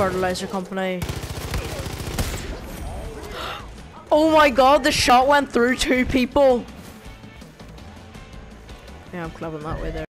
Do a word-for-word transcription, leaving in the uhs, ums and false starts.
fertilizer company. Oh my god, the shot went through two people. Yeah, I'm clubbing that way there.